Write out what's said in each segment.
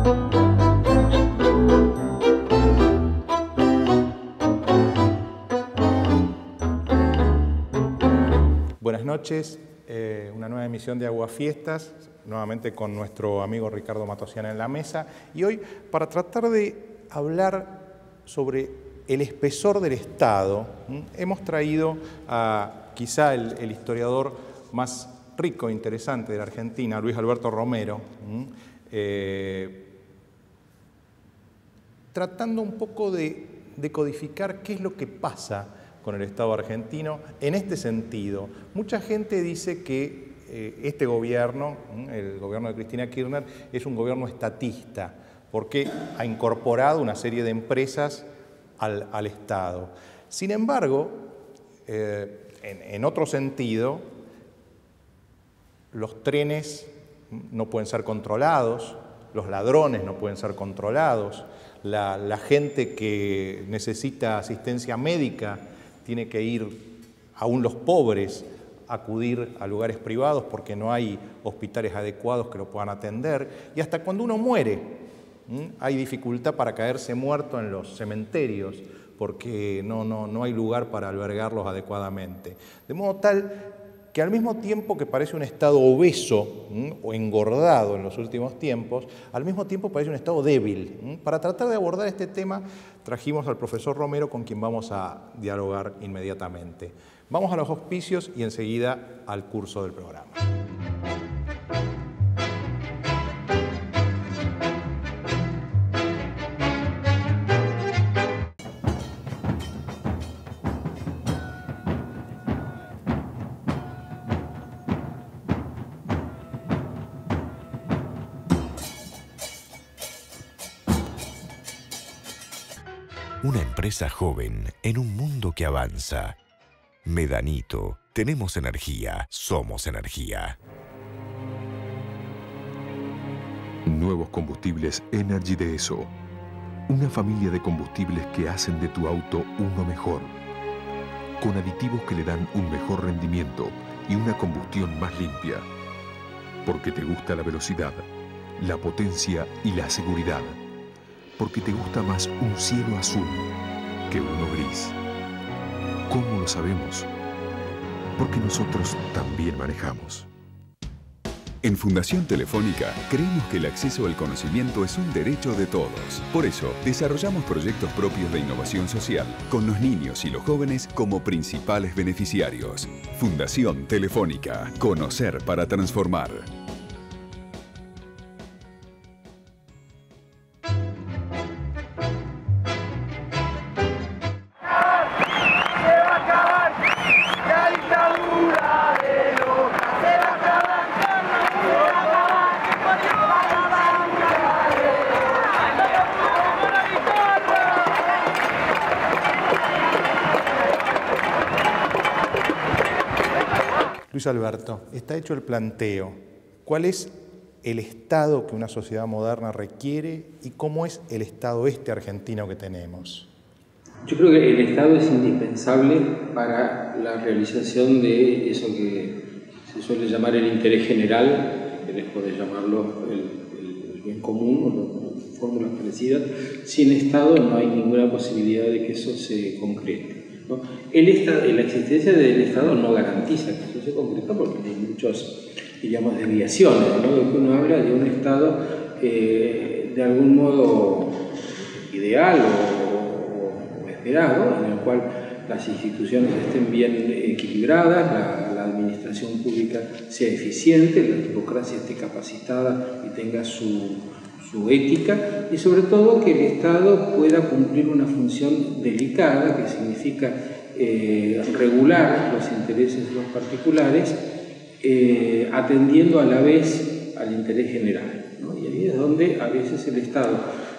Buenas noches, una nueva emisión de Aguafiestas, nuevamente con nuestro amigo Ricardo Matosian en la mesa, y hoy para tratar de hablar sobre el espesor del Estado, hemos traído a quizá el historiador más rico e interesante de la Argentina, Luis Alberto Romero, tratando un poco de codificar qué es lo que pasa con el Estado argentino en este sentido. Mucha gente dice que este gobierno, el gobierno de Cristina Kirchner, es un gobierno estatista, porque ha incorporado una serie de empresas al Estado. Sin embargo, en otro sentido, los trenes no pueden ser controlados, los ladrones no pueden ser controlados, la gente que necesita asistencia médica tiene que ir, aún los pobres, acudir a lugares privados porque no hay hospitales adecuados que lo puedan atender. Y hasta cuando uno muere, hay dificultad para caerse muerto en los cementerios porque no hay lugar para albergarlos adecuadamente. De modo tal que al mismo tiempo que parece un Estado obeso o engordado en los últimos tiempos, al mismo tiempo parece un Estado débil. Para tratar de abordar este tema, trajimos al profesor Romero, con quien vamos a dialogar inmediatamente. Vamos a los auspicios y enseguida al curso del programa. Una empresa joven en un mundo que avanza. Medanito, tenemos energía, somos energía. Nuevos combustibles Energy de ESO. Una familia de combustibles que hacen de tu auto uno mejor. Con aditivos que le dan un mejor rendimiento y una combustión más limpia. Porque te gusta la velocidad, la potencia y la seguridad. Porque te gusta más un cielo azul que uno gris. ¿Cómo lo sabemos? Porque nosotros también manejamos. En Fundación Telefónica creemos que el acceso al conocimiento es un derecho de todos. Por eso, desarrollamos proyectos propios de innovación social, con los niños y los jóvenes como principales beneficiarios. Fundación Telefónica. Conocer para transformar. Luis Alberto, está hecho el planteo. ¿Cuál es el Estado que una sociedad moderna requiere y cómo es el Estado argentino que tenemos? Yo creo que el Estado es indispensable para la realización de eso que se suele llamar el interés general, que les puede llamarlo el bien común o fórmulas parecidas. Sin Estado no hay ninguna posibilidad de que eso se concrete, ¿no? La existencia del Estado no garantiza que eso se concreta porque hay muchas, digamos, desviaciones, ¿no? De que uno habla de un Estado de algún modo ideal o esperado, en el cual las instituciones estén bien equilibradas, la administración pública sea eficiente, la burocracia esté capacitada y tenga su ética, y sobre todo que el Estado pueda cumplir una función delicada, que significa regular los intereses de los particulares, atendiendo a la vez al interés general, ¿no? Y ahí es donde a veces el Estado,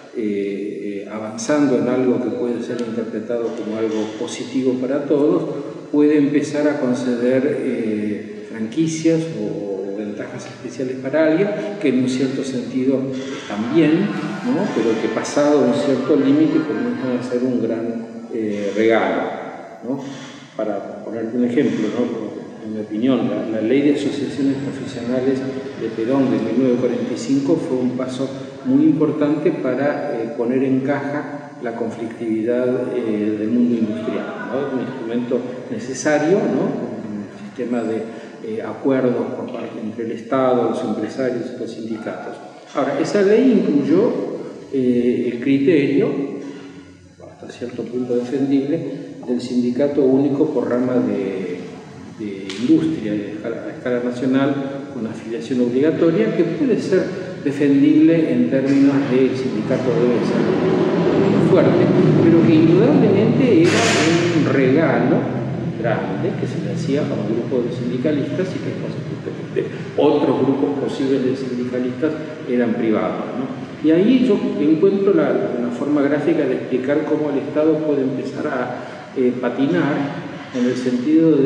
avanzando en algo que puede ser interpretado como algo positivo para todos, puede empezar a conceder franquicias o ventajas especiales para alguien que en un cierto sentido están bien, ¿no? Pero que pasado un cierto límite comienzan a ser un gran regalo, ¿no? Para ponerte un ejemplo, ¿no? En mi opinión, la ley de asociaciones profesionales de Perón de 1945 fue un paso muy importante para poner en caja la conflictividad del mundo industrial, ¿no? Es un instrumento necesario, ¿no? Un sistema de acuerdos por parte entre el Estado, los empresarios y los sindicatos. Ahora, esa ley incluyó el criterio, hasta cierto punto defendible, del sindicato único por rama de industria a escala nacional con afiliación obligatoria, que puede ser defendible en términos de sindicato debe ser fuerte, pero que indudablemente era un regalo grande que se le hacía a un grupo de sindicalistas y que consecuentemente otros grupos posibles de sindicalistas eran privados, ¿no? Y ahí yo encuentro una forma gráfica de explicar cómo el Estado puede empezar a patinar en el sentido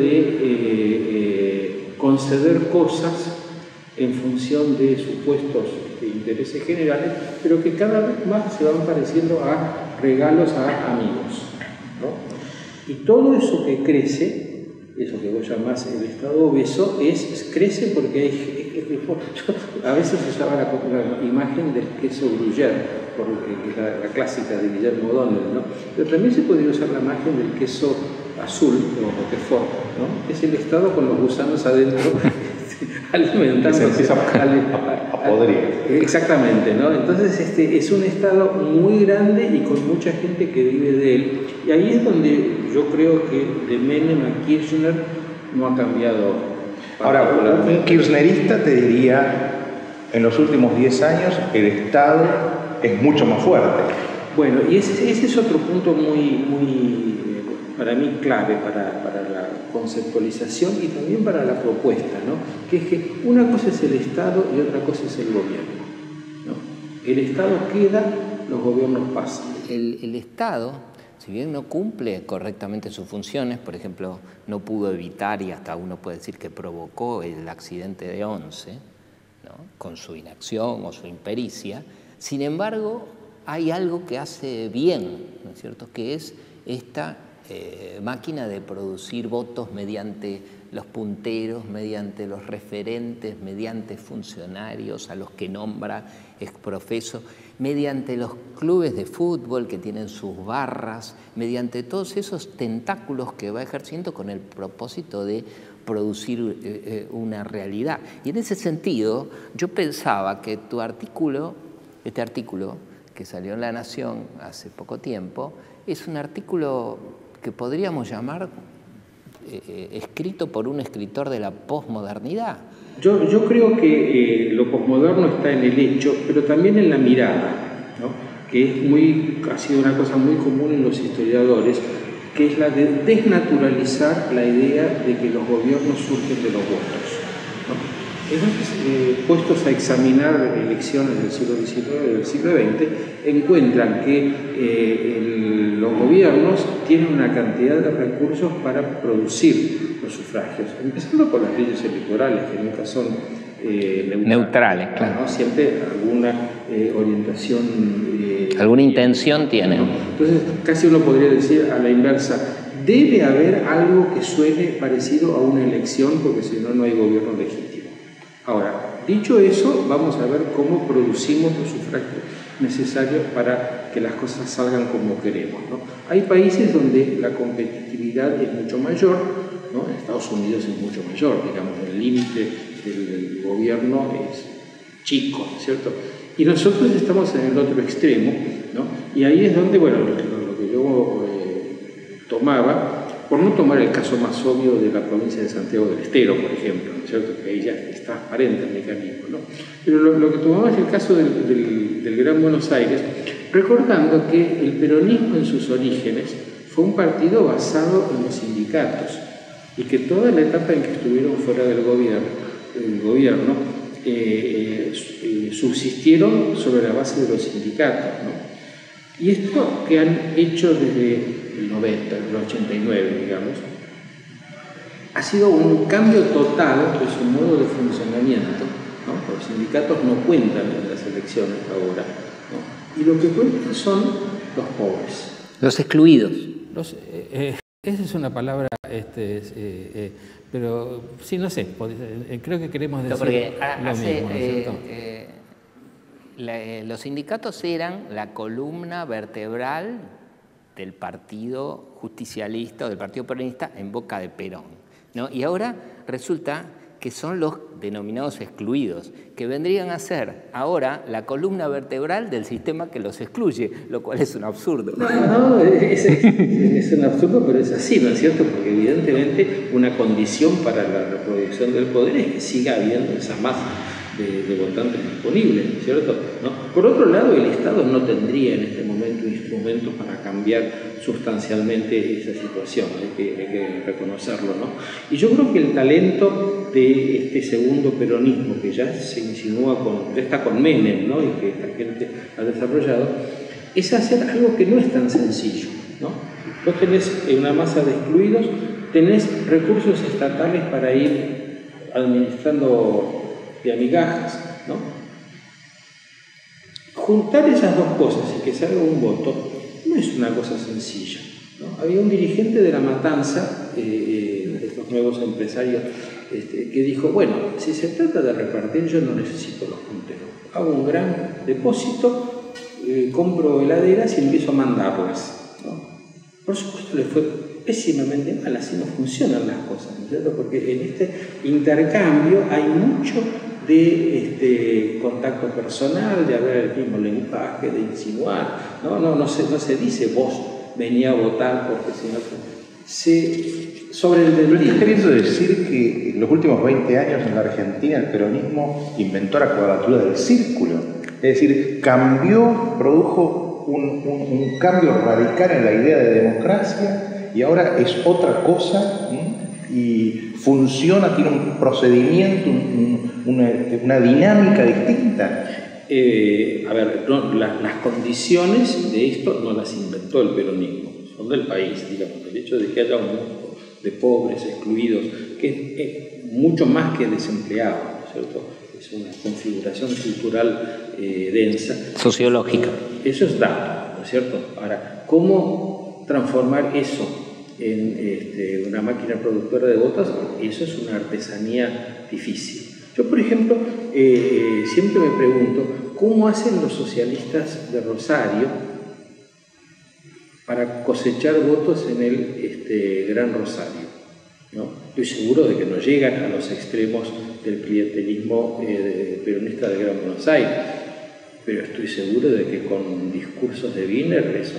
de conceder cosas en función de supuestos intereses generales, pero que cada vez más se van pareciendo a regalos a amigos, ¿no? Y todo eso que crece, eso que vos llamás el estado obeso, crece porque hay... A veces se usaba la imagen del queso Gruyère, la clásica de Guillermo O'Donnell, ¿no? Pero también se podría usar la imagen del queso azul o Roquefort, ¿no? Que es el estado con los gusanos adentro alimentándose. Se empieza a podrir. Exactamente, ¿no? Entonces es un estado muy grande y con mucha gente que vive de él. Y ahí es donde yo creo que de Menem a Kirchner no ha cambiado. Ahora, un kirchnerista te diría, en los últimos 10 años el Estado es mucho más fuerte. Bueno, y ese es otro punto muy para mí clave para la conceptualización y también para la propuesta, ¿no? Que es que una cosa es el Estado y otra cosa es el gobierno, ¿no? El Estado queda, los gobiernos pasan. El Estado, si bien no cumple correctamente sus funciones, por ejemplo, no pudo evitar, y hasta uno puede decir que provocó el accidente de Once, ¿no? Con su inacción o su impericia, sin embargo, hay algo que hace bien, ¿no es cierto?, que es esta máquina de producir votos mediante los punteros, mediante los referentes, mediante funcionarios a los que nombra exprofeso, mediante los clubes de fútbol que tienen sus barras, mediante todos esos tentáculos que va ejerciendo con el propósito de producir una realidad. Y en ese sentido, yo pensaba que tu artículo, este artículo que salió en La Nación hace poco tiempo, es un artículo que podríamos llamar escrito por un escritor de la posmodernidad. Yo creo que lo posmoderno está en el hecho, pero también en la mirada, ¿no? Que ha sido una cosa muy común en los historiadores, que es la de desnaturalizar la idea de que los gobiernos surgen de los votos, ¿no? Entonces, puestos a examinar elecciones del siglo XIX y del siglo XX, encuentran que los gobiernos tienen una cantidad de recursos para producir los sufragios, empezando por las leyes electorales, que nunca son neutrales, claro. ¿No? Siempre alguna orientación... alguna intención tienen. ¿no? Entonces, casi uno podría decir a la inversa, debe haber algo que suene parecido a una elección, porque si no, no hay gobierno legítimo. Ahora, dicho eso, vamos a ver cómo producimos los sufragios necesarios para que las cosas salgan como queremos, ¿no? Hay países donde la competitividad es mucho mayor, ¿no? En Estados Unidos es mucho mayor, digamos, el límite del gobierno es chico, ¿no es cierto? Y nosotros estamos en el otro extremo, ¿no? Y ahí es donde, bueno, lo que yo tomaba, por no tomar el caso más obvio de la provincia de Santiago del Estero, por ejemplo, ¿no es cierto?, que ahí ya es transparente el mecanismo, ¿no? Pero lo que tomaba es el caso del Gran Buenos Aires, recordando que el peronismo en sus orígenes fue un partido basado en los sindicatos y que toda la etapa en que estuvieron fuera del gobierno subsistieron sobre la base de los sindicatos, ¿no? Y esto que han hecho desde el 90, el 89, digamos, ha sido un cambio total de su modo de funcionamiento, ¿no? Los sindicatos no cuentan en las elecciones ahora, ¿no? Y lo que cuentan son los pobres. Los excluidos. Esa es una palabra, pero sí, no sé, creo que queremos decir porque lo mismo, ¿no es cierto? los sindicatos eran la columna vertebral del partido justicialista o del partido peronista en boca de Perón, ¿no? Y ahora resulta que son los denominados excluidos, que vendrían a ser ahora la columna vertebral del sistema que los excluye, lo cual es un absurdo. No, es un absurdo, pero es así, ¿no es cierto? Porque evidentemente una condición para la reproducción del poder es que siga habiendo esa masa de votantes disponibles, ¿no es cierto? ¿No? Por otro lado, el Estado no tendría en este momento instrumentos para cambiar sustancialmente esa situación, hay que reconocerlo, ¿no? Y yo creo que el talento de este segundo peronismo, que ya se insinúa ya está con Menem, ¿no? Y que esta gente ha desarrollado, es hacer algo que no es tan sencillo, ¿no? Vos tenés una masa de excluidos, tenés recursos estatales para ir administrando de amigajas, ¿no? Juntar esas dos cosas y que salga un voto no es una cosa sencilla, ¿no? Había un dirigente de La Matanza, de estos nuevos empresarios, que dijo, bueno, si se trata de repartir, yo no necesito los punteros. Hago un gran depósito, compro heladeras y empiezo a mandarlas, ¿no? Por supuesto le fue pésimamente mal, así no funcionan las cosas, ¿no es cierto? Porque en este intercambio hay mucho de contacto personal, de hablar el mismo lenguaje, de insinuar, no se dice vos venía a votar porque si no se sobreentendía. ¿Pero estás queriendo decir que en los últimos 20 años en la Argentina el peronismo inventó la cuadratura del círculo? Es decir, produjo un cambio radical en la idea de democracia y ahora es otra cosa, ¿sí? Y funciona, tiene un procedimiento, una dinámica distinta. A ver, las condiciones de esto no las inventó el peronismo, son del país, digamos. El hecho de que haya un mundo de pobres, excluidos, que es mucho más que desempleados, ¿no es cierto? Es una configuración cultural densa. Sociológica. Eso es dato, ¿no es cierto? Ahora, ¿cómo transformar eso en una máquina productora de votos? Eso es una artesanía difícil. Yo, por ejemplo, siempre me pregunto cómo hacen los socialistas de Rosario para cosechar votos en el Gran Rosario, ¿no? Estoy seguro de que no llegan a los extremos del clientelismo peronista de Gran Buenos Aires, pero estoy seguro de que con discursos de Wiener eso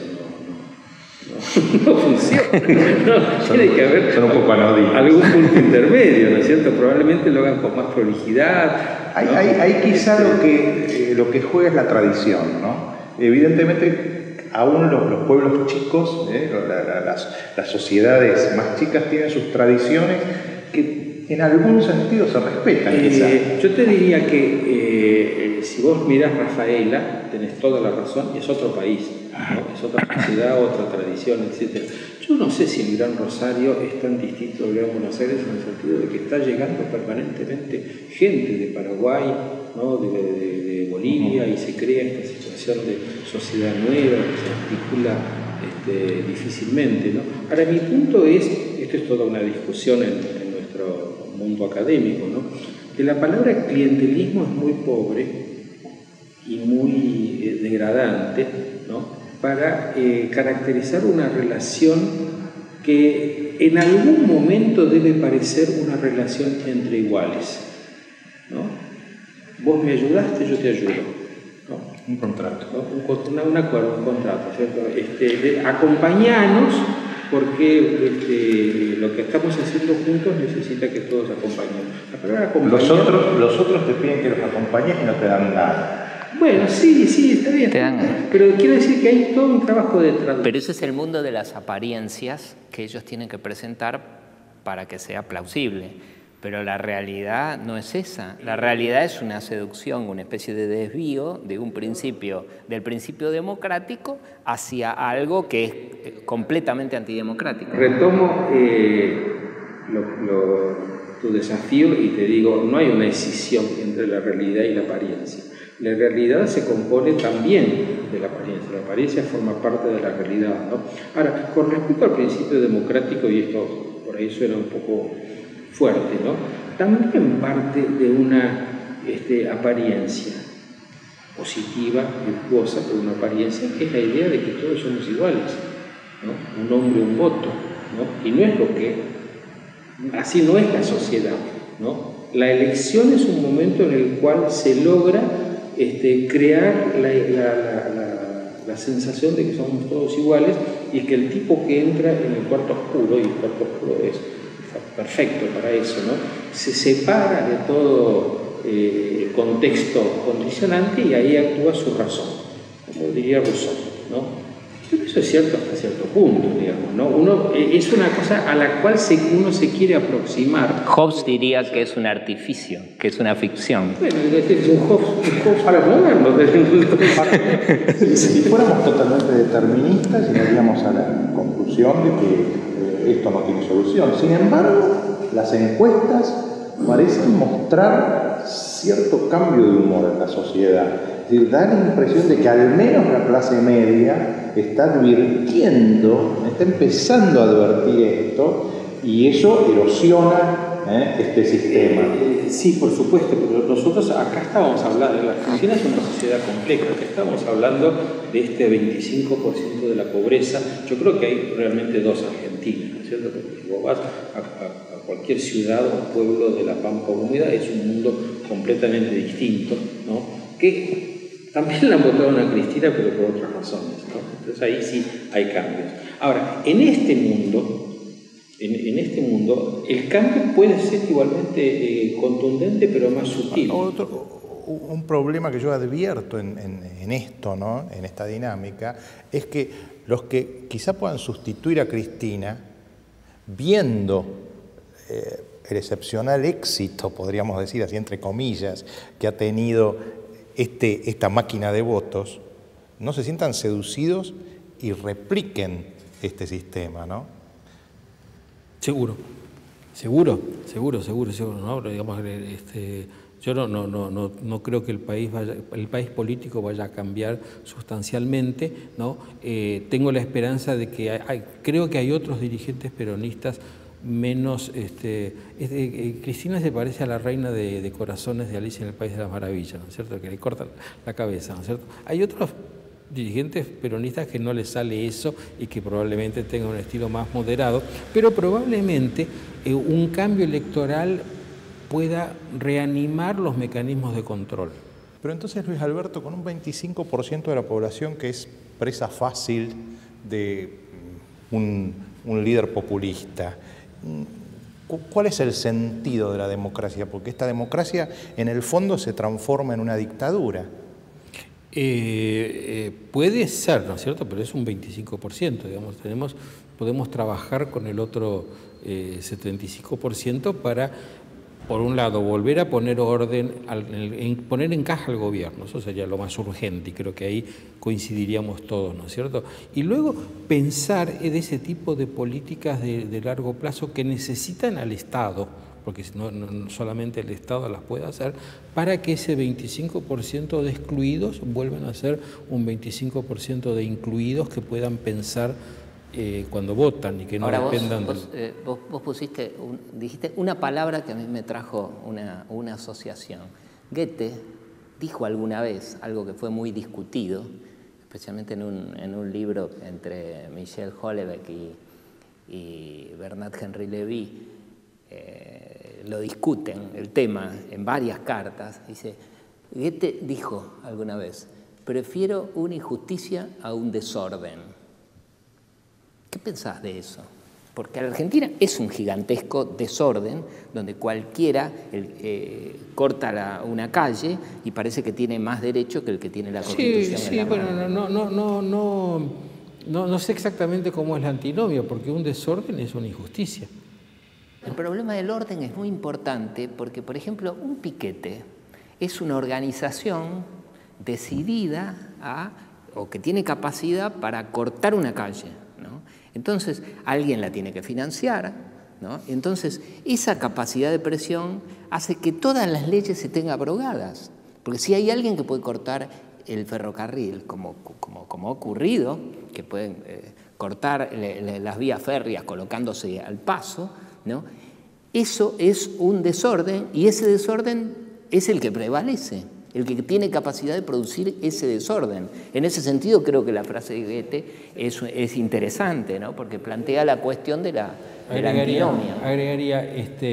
no funciona. Tiene que haber son un poco anodinos. Algún punto intermedio, ¿no es cierto? Probablemente lo hagan con más prolijidad, ¿no? Hay quizá lo que juega es la tradición, ¿no? Evidentemente, aún los pueblos chicos, las sociedades más chicas tienen sus tradiciones que en algún sentido se respetan, quizá. Yo te diría que si vos mirás Rafaela, tenés toda la razón, es otro país, ¿no? Es otra sociedad, otra tradición, etc. Yo no sé si el Gran Rosario es tan distinto del Gran Buenos Aires en el sentido de que está llegando permanentemente gente de Paraguay, ¿no? de Bolivia, y se crea esta situación de sociedad nueva que se articula difícilmente, ¿no? Ahora, mi punto es, esto es toda una discusión en nuestro mundo académico, ¿no? Que la palabra clientelismo es muy pobre y muy degradante, ¿no? Para caracterizar una relación que en algún momento debe parecer una relación entre iguales, ¿no? Vos me ayudaste, yo te ayudo, ¿no? Un contrato. ¿No? Un acuerdo, un contrato, ¿cierto? Acompañanos porque lo que estamos haciendo juntos necesita que todos acompañemos. La palabra acompañar, los otros te piden que los acompañes y no te dan nada. Bueno, sí, está bien. Pero quiero decir que hay todo un trabajo de traducción. Pero ese es el mundo de las apariencias que ellos tienen que presentar para que sea plausible. Pero la realidad no es esa. La realidad es una seducción, una especie de desvío de del principio democrático hacia algo que es completamente antidemocrático. Retomo tu desafío y te digo, no hay una escisión entre la realidad y la apariencia. La realidad se compone también de la apariencia. La apariencia forma parte de la realidad, ¿no? Ahora, con respecto al principio democrático, y esto por ahí suena un poco fuerte, ¿no? También parte de una apariencia. positiva, virtuosa, por una apariencia, que es la idea de que todos somos iguales, ¿no? Un hombre, un voto, ¿no? Y no es lo que, así no es la sociedad, ¿no? La elección es un momento en el cual se logra crear la sensación de que somos todos iguales y que el tipo que entra en el cuarto oscuro, y el cuarto oscuro es perfecto para eso, ¿no? Se separa de todo contexto condicionante y ahí actúa su razón, como diría Rousseau, ¿no? Pero eso es cierto hasta cierto punto, digamos, ¿no? Es una cosa a la cual uno se quiere aproximar. Hobbes diría que es un artificio, que es una ficción. Bueno, es un Hobbes para moderno. Si fuéramos totalmente deterministas, llegaríamos a la conclusión de que esto no tiene solución. Sin embargo, las encuestas parecen mostrar cierto cambio de humor en la sociedad. Es decir, da la impresión de que al menos la clase media está advirtiendo, está empezando a advertir esto, y eso erosiona este sistema. Sí, por supuesto, pero nosotros acá estábamos hablando, la Argentina es una sociedad compleja, acá estamos hablando de este 25% de la pobreza. Yo creo que hay realmente dos Argentinas, ¿no es cierto? Porque si vos vas a cualquier ciudad o pueblo de la Pampa húmeda, es un mundo completamente distinto, ¿no? Que también la votaron a Cristina, pero por otras razones, ¿no? Entonces ahí sí hay cambios. Ahora, en este mundo, el cambio puede ser igualmente contundente, pero más sutil. Un problema que yo advierto en esto, ¿no? En esta dinámica, es que los que quizá puedan sustituir a Cristina, viendo el excepcional éxito, podríamos decir así entre comillas, que ha tenido esta máquina de votos, no se sientan seducidos y repliquen este sistema, ¿no? Seguro, ¿no? Digamos, yo no creo que el país político vaya a cambiar sustancialmente, ¿no? Tengo la esperanza de que creo que hay otros dirigentes peronistas menos, Cristina se parece a la reina de corazones de Alicia en el País de las Maravillas, ¿no es cierto?, que le cortan la cabeza, ¿no es cierto? Hay otros dirigentes peronistas que no les sale eso y que probablemente tengan un estilo más moderado, pero probablemente un cambio electoral pueda reanimar los mecanismos de control. Pero entonces, Luis Alberto, con un 25% de la población que es presa fácil de un líder populista, ¿cuál es el sentido de la democracia? Porque esta democracia en el fondo se transforma en una dictadura. Puede ser, ¿no es cierto? Pero es un 25%, digamos. Podemos trabajar con el otro 75% para, por un lado, volver a poner orden, poner en caja al gobierno. Eso sería lo más urgente y creo que ahí coincidiríamos todos, ¿no es cierto? Y luego pensar en ese tipo de políticas de largo plazo que necesitan al Estado, porque no solamente el Estado las puede hacer, para que ese 25% de excluidos vuelvan a ser un 25% de incluidos que puedan pensar cuando votan y que no dependan de... Vos dijiste una palabra que a mí me trajo una asociación. Goethe dijo alguna vez algo que fue muy discutido, especialmente en un libro entre Michel Houellebecq y Bernard Henry Lévy. Lo discuten el tema en varias cartas. Dice, Goethe dijo alguna vez: prefiero una injusticia a un desorden. ¿Qué pensás de eso? Porque la Argentina es un gigantesco desorden donde cualquiera corta una calle y parece que tiene más derecho que el que tiene la Constitución. Sí, bueno, no sé exactamente cómo es la antinomia, porque un desorden es una injusticia. El problema del orden es muy importante porque, por ejemplo, un piquete es una organización decidida o que tiene capacidad para cortar una calle, ¿no? Entonces, alguien la tiene que financiar, ¿no? Entonces, esa capacidad de presión hace que todas las leyes se tengan abrogadas. Porque si hay alguien que puede cortar el ferrocarril, como ha ocurrido, que pueden cortar las vías férreas colocándose al paso, ¿no? Eso es un desorden y ese desorden es el que prevalece. el que tiene capacidad de producir ese desorden. En ese sentido creo que la frase de Goethe es interesante, ¿no? Porque plantea la cuestión de la antinomia. Agregaría,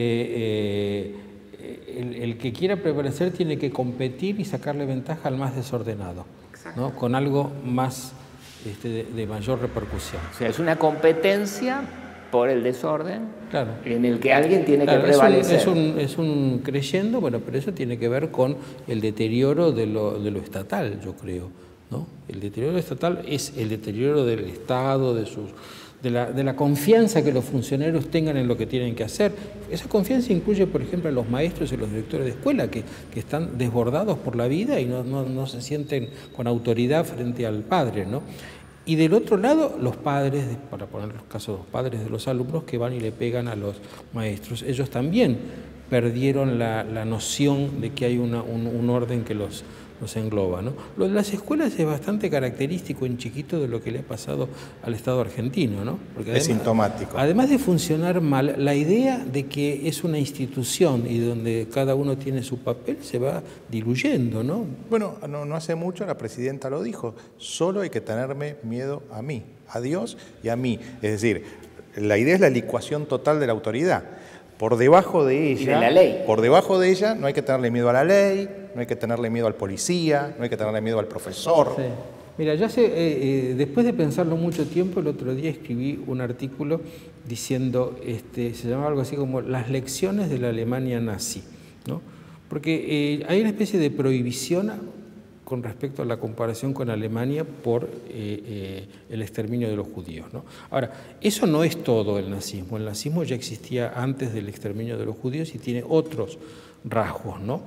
el que quiera prevalecer tiene que competir y sacarle ventaja al más desordenado, ¿no? Con algo más de mayor repercusión. O sea, es una competencia por el desorden, claro, en el que alguien tiene que prevalecer. Es un creyendo, bueno, pero eso tiene que ver con el deterioro de lo estatal, yo creo, ¿no? El deterioro estatal es el deterioro del Estado, de la confianza que los funcionarios tengan en lo que tienen que hacer. Esa confianza incluye, por ejemplo, a los maestros y los directores de escuela que están desbordados por la vida y no se sienten con autoridad frente al padre, ¿no? Y del otro lado, los padres, para poner los casos, los padres de los alumnos que van y le pegan a los maestros. Ellos también perdieron la noción de que hay un orden que los engloba, ¿no? Lo de las escuelas es bastante característico en chiquito de lo que le ha pasado al Estado argentino, ¿no? Porque además, es sintomático. Además de funcionar mal, la idea de que es una institución y donde cada uno tiene su papel se va diluyendo, ¿no? Bueno, no hace mucho la presidenta lo dijo, solo hay que tenerme miedo a mí, a Dios y a mí. Es decir, la idea es la licuación total de la autoridad. Por debajo de ella, de la ley. Por debajo de ella no hay que tenerle miedo a la ley, no hay que tenerle miedo al policía, no hay que tenerle miedo al profesor. Sí. Mira, ya después de pensarlo mucho tiempo, el otro día escribí un artículo diciendo, se llamaba algo así como las lecciones de la Alemania nazi, ¿no? Porque hay una especie de prohibición con respecto a la comparación con Alemania por el exterminio de los judíos, ¿no? Ahora, eso no es todo el nazismo. El nazismo ya existía antes del exterminio de los judíos y tiene otros rasgos, ¿no?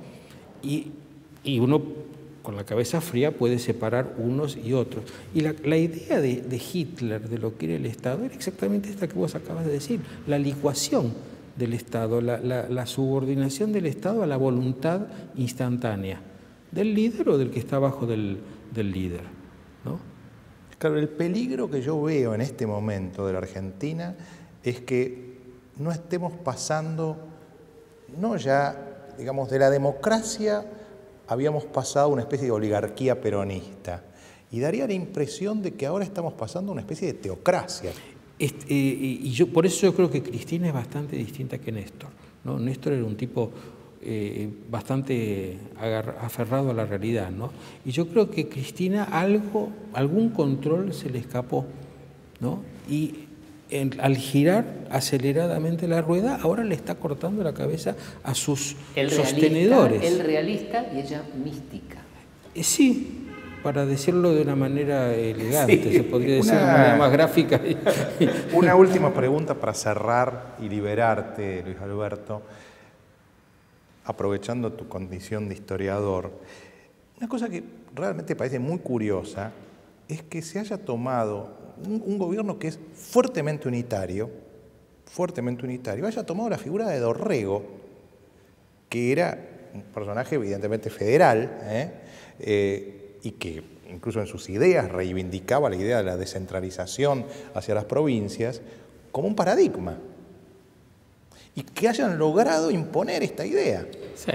Y uno con la cabeza fría puede separar unos y otros. Y la idea de Hitler, de lo que era el Estado, era exactamente esta que vos acabas de decir, la licuación del Estado, la subordinación del Estado a la voluntad instantánea del líder o del que está abajo del líder, ¿no? Claro, el peligro que yo veo en este momento de la Argentina es que no estemos pasando, no ya, digamos, de la democracia habíamos pasado a una especie de oligarquía peronista y daría la impresión de que ahora estamos pasando a una especie de teocracia. Por eso yo creo que Cristina es bastante distinta que Néstor, ¿no? Néstor era un tipo bastante aferrado a la realidad, ¿no? Y yo creo que Cristina algún control se le escapó, ¿no? Y al girar aceleradamente la rueda, ahora le está cortando la cabeza a sus sostenedores. Él realista y ella mística. Sí, para decirlo de una manera elegante, sí, se podría decir de una manera más gráfica. Una última pregunta para cerrar y liberarte, Luis Alberto. Aprovechando tu condición de historiador, una cosa que realmente parece muy curiosa es que se haya tomado un gobierno que es fuertemente unitario, haya tomado la figura de Dorrego, que era un personaje evidentemente federal, y que incluso en sus ideas reivindicaba la idea de la descentralización hacia las provincias como un paradigma. Y que hayan logrado imponer esta idea. Sí.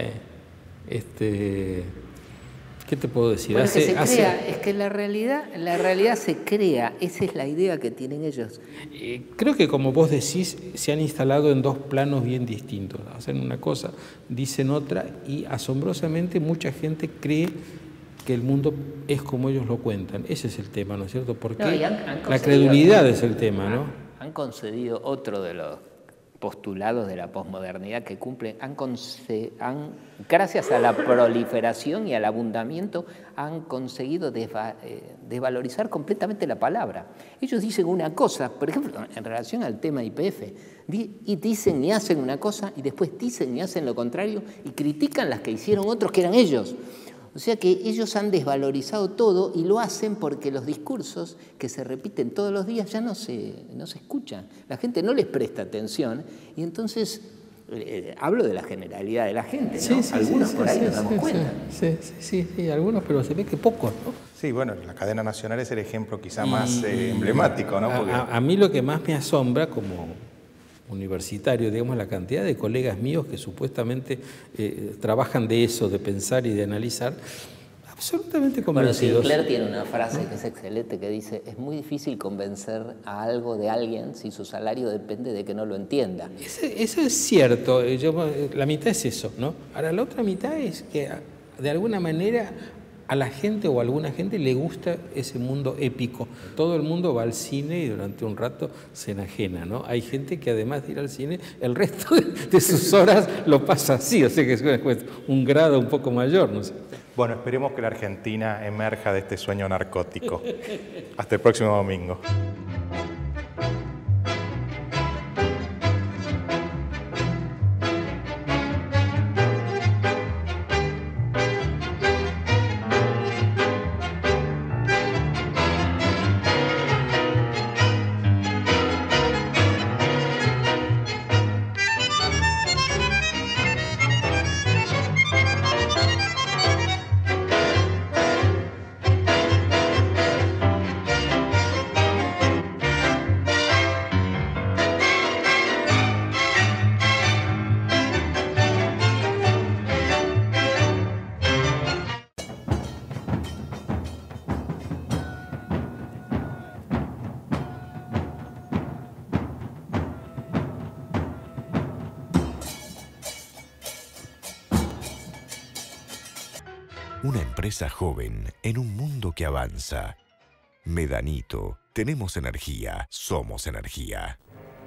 ¿Qué te puedo decir? Bueno, es que la realidad se crea, esa es la idea que tienen ellos. Creo que, como vos decís, se han instalado en dos planos bien distintos. Hacen una cosa, dicen otra, y asombrosamente mucha gente cree que el mundo es como ellos lo cuentan. Ese es el tema, ¿no es cierto? Porque la credulidad es el tema, ¿no? Han concedido otro de los postulados de la posmodernidad que cumplen, gracias a la proliferación y al abundamiento, han conseguido desvalorizar completamente la palabra. Ellos dicen una cosa, por ejemplo, en relación al tema IPF, y dicen y hacen una cosa, y después dicen y hacen lo contrario, y critican las que hicieron otros que eran ellos. O sea que ellos han desvalorizado todo y lo hacen porque los discursos que se repiten todos los días ya no se escuchan. La gente no les presta atención y entonces hablo de la generalidad de la gente, ¿no? Sí, algunos por ahí nos damos cuenta. Sí, algunos, pero se ve que pocos, ¿no? Sí, bueno, la cadena nacional es el ejemplo quizá más emblemático, ¿no? Porque A mí lo que más me asombra como universitario, digamos, la cantidad de colegas míos que supuestamente trabajan de eso, de pensar y de analizar, absolutamente convencidos. Bueno, Sinclair tiene una frase que es excelente, que dice: es muy difícil convencer a algo de alguien si su salario depende de que no lo entienda. Eso es cierto, la mitad es eso, ¿no? Ahora, la otra mitad es que de alguna manera a la gente o a alguna gente le gusta ese mundo épico. Todo el mundo va al cine y durante un rato se enajena, ¿no? Hay gente que además de ir al cine, el resto de sus horas lo pasa así, o sea que es un grado un poco mayor, no sé. Bueno, esperemos que la Argentina emerja de este sueño narcótico. Hasta el próximo domingo. Una empresa joven en un mundo que avanza. Medanito, tenemos energía, somos energía.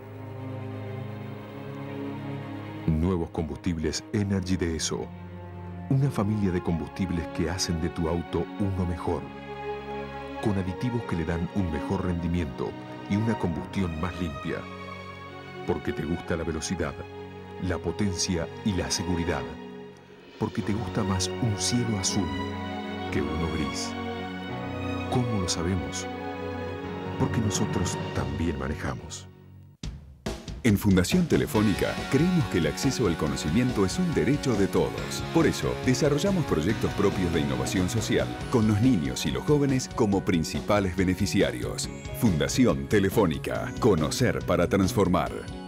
Nuevos combustibles Energy DSO. Una familia de combustibles que hacen de tu auto uno mejor. Con aditivos que le dan un mejor rendimiento y una combustión más limpia. Porque te gusta la velocidad, la potencia y la seguridad. Porque te gusta más un cielo azul que uno gris. ¿Cómo lo sabemos? Porque nosotros también manejamos. En Fundación Telefónica creemos que el acceso al conocimiento es un derecho de todos. Por eso, desarrollamos proyectos propios de innovación social, con los niños y los jóvenes como principales beneficiarios. Fundación Telefónica. Conocer para transformar.